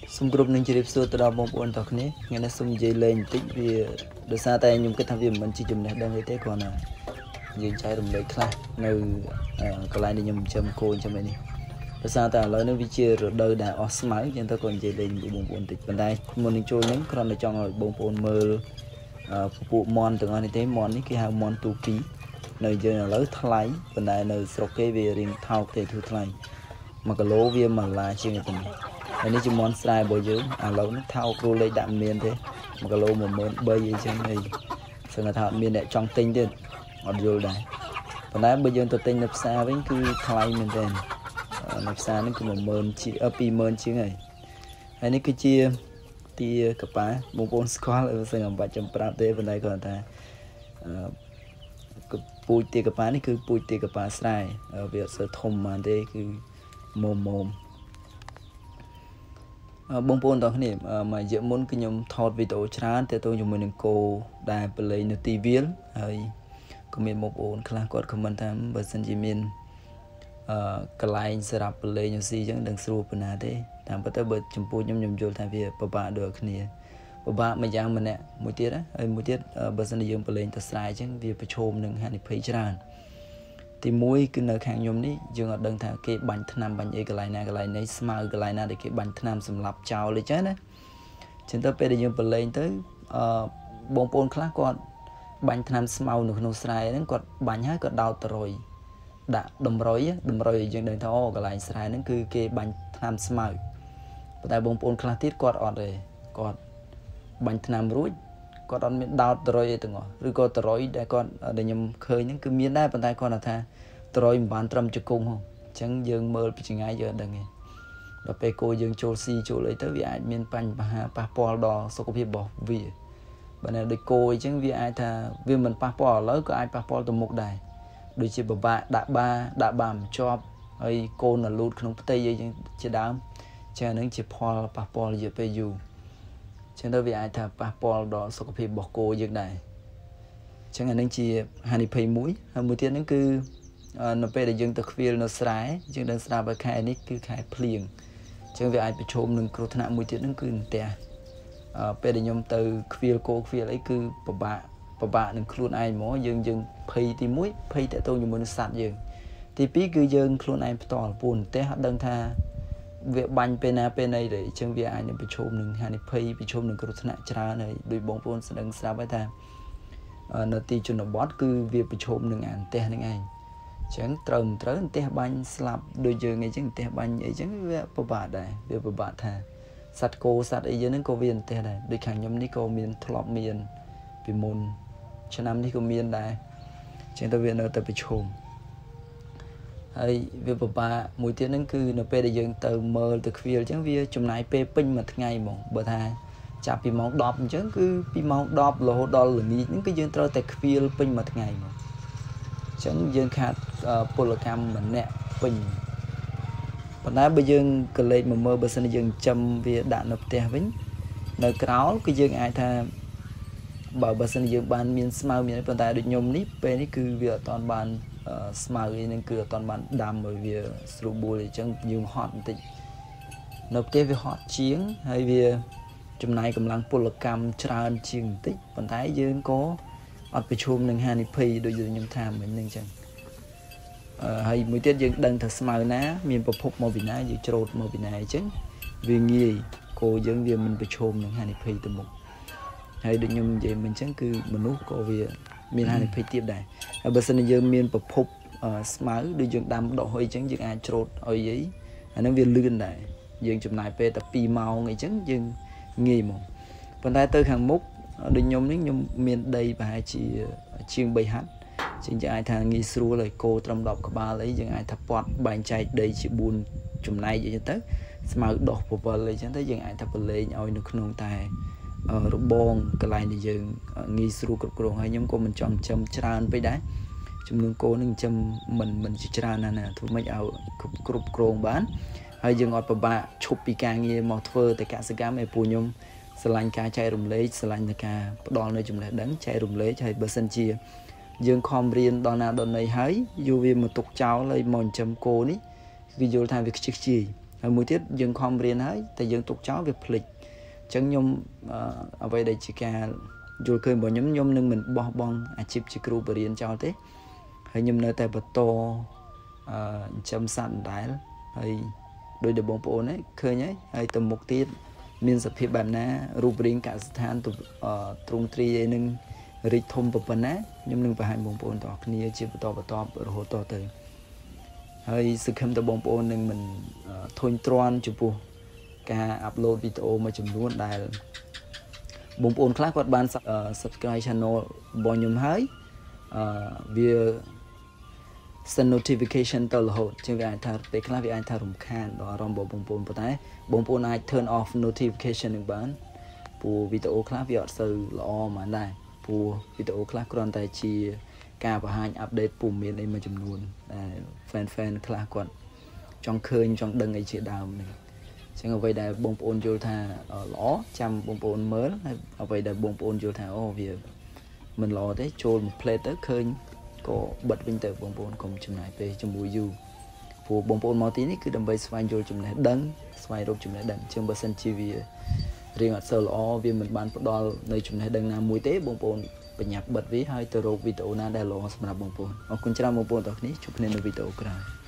Xung groupនឹងជម្រាបសួរទៅដល់បងប្អូនទាំងគ្នាថ្ងៃនេះសូមនិយាយលេងបន្តិចវាដោយសារតែខ្ញុំគិតថាវាមិនមែនជាចំណេះដឹងទេគ្រាន់តែយើងចែករំលែកខ្លះនៅកន្លែងដែលខ្ញុំចិញ្ចឹមគោចិញ្ចឹមអីនេះដោយសារតែឥឡូវនេះវាជារដូវដែលអស់ស្មៅចឹងទៅក៏និយាយលេងជាមួយបងប្អូនបន្តិចប៉ុន្តែមុននឹងចូលហ្នឹងគ្រាន់តែចង់ឲ្យបងប្អូនមើលពពួកមន់ទាំងអស់នេះទេមន់នេះគេហៅមន់ទូគីនៅយើងឥឡូវថ្លៃប៉ុន្តែនៅស្រុកគេវារៀងថោកទេធូរថ្លៃ1គីឡូវា1ឡាជាងទៅនេះហើយនេះជាមន់ស្រែរបស់យើងឥឡូវនេះថោកគ្រូលេខដាក់មានទេ1គីឡូ13000អីចឹងហើយសឹងថាអត់មានអ្នកចង់ទិញទៀតអត់យល់ដែរប៉ុន្តែបើយើងទៅទិញនៅផ្សារវិញគឺថ្លៃមែនទែននៅផ្សារនេះគឺ10000ជា20000ជាងហើយនេះគឺជាទាកប៉ាបងប្អូនស្គាល់អឺសឹងអំបាច់ចាំប្រាប់ទេប៉ុន្តែគាត់ថាពូជទាកប៉ានេះគឺពូជទាកប៉ាស្រែវាអត់សូវធំប៉ុន្មានទេគឺមុំបងប្អូនទាំងគ្នាមួយរយៈមុនគឺខ្ញុំថតវីដេអូច្រើនទាក់ទងជាមួយនឹងគោដែលបលេងនៅទីវាលហើយក៏មានបងប្អូនខ្លះគាត់ comment ថាបើសិនជាមានកន្លែងសម្រាប់បលេងស៊ីអញ្ចឹងដឹងស្រួលប៉ុណ្ណាទេតាមពិតទៅបើចំពោះខ្ញុំយល់ថាវាពិបាកដូចគ្នាពិបាកម្យ៉ាងម្នាក់មួយទៀតហើយមួយទៀតបើសិនជាយើងបលេងទៅស្រែអញ្ចឹងវាប្រឈមនឹងហានិភ័យច្រើនទី1គឺនៅខាងខ្ញុំនេះយើងអត់ដឹងថាគេបាញ់ថ្នាំបាញ់អីកន្លែងណាកន្លែងនេះស្មៅកន្លែងណាដែលគេបាញ់ថ្នាំសម្លាប់ចោលអីចឹងណាចឹងទៅពេលដែលយើងបលេងទៅបងប្អូនខ្លះគាត់បាញ់ថ្នាំស្មៅនៅក្នុងស្រែហ្នឹងគាត់បាញ់ហើយគាត់ដោតតរុយដាក់តម្រុយឲ្យយើងដឹងថាអូកន្លែងស្រែហ្នឹងគឺគេបាញ់ថ្នាំស្មៅប៉ុន្តែបងប្អូនខ្លះទៀតគាត់អត់ទេគាត់បាញ់ថ្នាំរួចគាត់អត់មានដោតតរុយអីទាំងអស់ឬក៏តរុយដែលគាត់ដែលខ្ញុំឃើញហ្នឹងគឺមានដែរប៉ុន្តែគាត់ថាតរុយមិនបានត្រឹមជង្គង់ហ៎អញ្ចឹងយើងមើលពីចង្អាយយើងអត់ដឹងទេដល់ពេលគោយើងចូលស៊ីចូលអីទៅវាអាចមានបញ្ហាប៉ះពាល់ដល់សុខភាពរបស់វាបើនៅដូចគោអញ្ចឹងវាអាចថាវាមិនប៉ះពាល់ឥឡូវក៏អាចប៉ះពាល់ទៅមុខដែរដូចជាពិបាកដាក់បាមិនជាប់ហើយកូនលូតក្នុងផ្ទៃអីចឹងជាដើមចាហ្នឹងជាផលប៉ះពាល់រយៈពេលយូរចឹងទៅវាអាចថាប៉ះពាល់ដល់សុខភាពរបស់គោយើងដែរចឹងអានឹងជាហានិភ័យមួយហើយមួយទៀតហ្នឹងគឺនៅពេលដែលយើងទៅខ្វៀលនៅស្រែយើងដឹងស្រាប់ហើយខែនេះគឺខែភ្លៀងចឹងវាអាចប្រឈមនឹងគ្រោះថ្នាក់មួយទៀតហ្នឹងគឺផ្ទះពេលដែលខ្ញុំទៅខ្វៀលគោខ្វៀលអីគឺពិបាកនឹងខ្លួនឯងហ្មងយើងភ័យទី1ភ័យតទៅជាមួយនឹងសត្វយើងទី2គឺយើងខ្លួនឯងផ្ទាល់ពូនផ្ទះអត់ដឹងថាវាបាញ់ពេលណាពេលណីទេអញ្ចឹងវាអាចនឹងប្រឈមនឹងហានិភ័យប្រឈមនឹងគ្រោះថ្នាក់ច្រើនហើយដោយបងប្អូនស្ដឹងស្រាប់ហើយថានៅទីជនបទគឺវាប្រឈមនឹងអាផ្ទះហ្នឹងឯងអញ្ចឹងត្រូវផ្ទះបាញ់ស្លាប់ដូចយើងអីចឹងផ្ទះបាញ់អីចឹងវាពិបាកដែរវាពិបាកថាសត្វគោសត្វអីយើងហ្នឹងក៏វាផ្ទះដែរដូចខាងខ្ញុំនេះក៏មានធ្លាប់មានពីមុនឆ្នាំនេះក៏មានដែរអញ្ចឹងទៅវានៅតែប្រឈមហើយវាពិបាកមួយទៀតហ្នឹងគឺនៅពេលដែលយើងទៅមើលទៅខ្វៀលអញ្ចឹងវាចំណាយពេលពេញមួយថ្ងៃហ្មងបើថាចាប់ពីម៉ោង10អញ្ចឹងគឺពីម៉ោង10រហូតដល់ល្ងាចហ្នឹងគឺយើងត្រូវតែខ្វៀលពេញមួយថ្ងៃហ្មងអញ្ចឹងយើងខាតពលកម្មម្នាក់ពេញប៉ុន្តែបើយើងក៏លេខមកមើលបើសិនជាយើងចិញ្ចឹមវាដាក់នៅផ្ទះវិញនៅក្រោលគឺយើងអាចថាបើសិនជាយើងបានមានស្មៅមានប៉ុន្តែដូចខ្ញុំនេះពេលនេះគឺវាអត់តាន់បានស្មៅអីហ្នឹងគឺអត់តាន់បានដាំឲ្យវាស្រួលបួលអញ្ចឹងយើងហត់បន្តិចនៅផ្ទះវាហត់ជាងហើយវាចំណាយកម្លាំងពលកម្មច្រើនជាងបន្តិចប៉ុន្តែយើងក៏អត់ប្រឈមនឹងហានិភ័យដូចខ្ញុំថាមិញហ្នឹងអញ្ចឹងហើយមួយទៀតយើងដឹងថាស្មៅណាមានប្រភពមកពីណាយើងច្រូតមកពីណាអញ្ចឹងវាងាយគោយើងវាមិនប្រឈមនឹងហានិភ័យទៅមុខហើយដូចខ្ញុំនិយាយមិញអញ្ចឹងគឺមនុស្សក៏វាមានហានិភ័យទៀតដែរហើយបើសិនជាយើងមានប្រភពស្មៅដូចយើងដាំដុះអីចឹងយើងអាចច្រូតអីអាហ្នឹងវាលឿនដែរយើងចំណាយពេលតែ2ម៉ោងអីចឹងយើងងាយមកប៉ុន្តែទៅខាងមុខដូចខ្ញុំនេះខ្ញុំមានដីប្រហែលជាង3ហັດជាងអាចថាងាយស្រួលឲ្យគោត្រឹម10ក្បាលអីយើងអាចថាពាត់បែងចែកដីជា4ចំណែកអីចឹងទៅស្មៅដុះពវលអីចឹងទៅយើងអាចថាប្រឡែងឲ្យនៅក្នុងតែរបងកន្លែងដែលយើងងាយស្រួលគ្រប់គ្រងហើយខ្ញុំក៏មិនចង់ចិញ្ចឹមច្រើនពេកដែរចំនួនគោនឹងចិញ្ចឹមមិនជាច្រើនណាធ្វើម៉េចឲ្យគ្រប់គ្រងបានហើយយើងអត់ពិបាកឈប់ពីការងារមកធ្វើតែកសិកម្មឯពូខ្ញុំស្រឡាញ់ការចែករំលែកស្រឡាញ់តែការផ្ដល់នៅចំណេះដឹងចែករំលែកហើយបើសិនជាយើងខំរៀនដល់ណាដល់ណីហើយយូរវាមកទុកចោលហើយមកចិញ្ចឹមគោនេះគឺយល់ថាវាខ្ជិះខ្ជាយហើយមួយទៀតយើងខំរៀនហើយតែយើងទុកចោលវាភ្លេចអញ្ចឹងខ្ញុំអ្វីដែលជាការយល់ឃើញរបស់ខ្ញុំនឹងមិនបោះបង់អាជីពជាគ្រូបរិញ្ញាចោលទេហើយខ្ញុំនៅតែបន្តចិញ្ចឹមសត្វដដែលហើយដោយដែលបងប្អូនấyឃើញហើយទៅមុខទៀតមានសភាពបែបណារូបរាងកសិដ្ឋានទ្រង់ទ្រីឯនឹងរីកធំប៉ុណ្ណាខ្ញុំនឹងបង្ហាញបងប្អូនទាំងអស់គ្នាជាបន្តរហូតតទៅហើយសង្ឃឹមថាបងប្អូននឹងមិនធុញទ្រាន់ចំពោះការអាប់ឡូតវីដេអូមួយចំនួនដែលបងប្អូនខ្លះគាត់បាន subscribe channel របស់ខ្ញុំហើយវា send notification ទៅរហូតជាងវាអាចថាពេលខ្លះវាអាចថារំខានដល់អារម្មណ៍របស់បងប្អូនប៉ុន្តែបងប្អូនអាច turn off notification នឹងបានព្រោះវីដេអូខ្លះវាអត់សូវល្អហ្មងដែរព្រោះវីដេអូខ្លះគ្រាន់តែជាការបង្ហាញ update ព័ត៌មានអីមួយចំនួនដែល fan ខ្លះគាត់ចង់ឃើញចង់ដឹងអីជាដើមហ្នឹងចឹងអ្វីដែលបងប្អូនយល់ថាល្អចាំបងប្អូនមើលហើយអ្វីដែលបងប្អូនយល់ថាអូវាមិនល្អទេចូលមួយ plate ទៅឃើញក៏បិទវិញទៅបងប្អូនកុំចំណាយពេលជាមួយយូរព្រោះបងប្អូនមកទីនេះគឺដើម្បីស្វែងយល់ចំណេះដឹងស្វែងរកចំណេះដឹងជាងបើសិនជាវារៀងអត់សូវល្អវាមិនបានផ្ដល់នៅចំណេះដឹងណាមួយទេបងប្អូនបញ្ញាប់បិទវាហើយទៅរកវីដេអូណាដែលល្អសម្រាប់បងប្អូនអរគុណច្រើនបងប្អូនទាំងអស់គ្នាជួបគ្នានៅវីដេអូក្រោយ